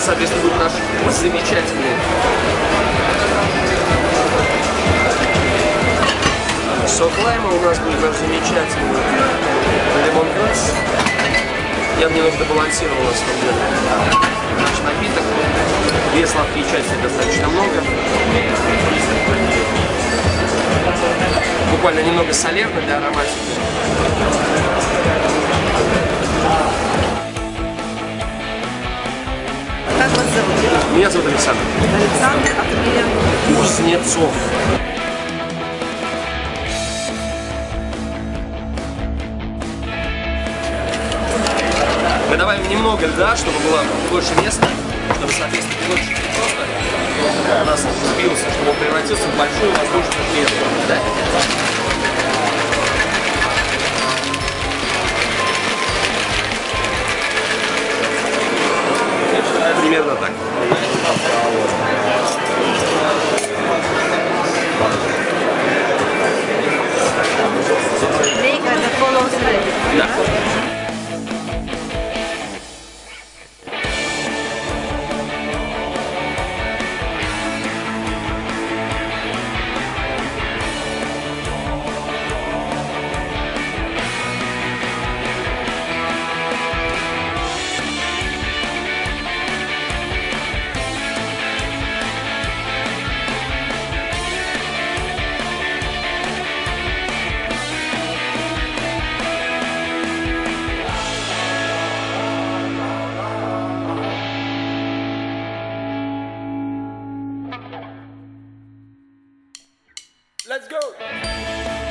Сейчас, соответственно, будет наш замечательный сок лайма, у нас будет наш замечательный лимон-грасс. Я немного добалансировал на самом деле наш напиток. Две сладкие части достаточно много. Буквально немного солерно для ароматики. Как вас зовут? Меня зовут Александр. Александр, а фамилия? Кузнецов. Мы добавим немного льда, чтобы было больше места, чтобы, соответственно, больше просто у нас сбился, чтобы он превратился в большую воздушную клетку. Да? Примерно так. Make the follow thread. Да. Let's go!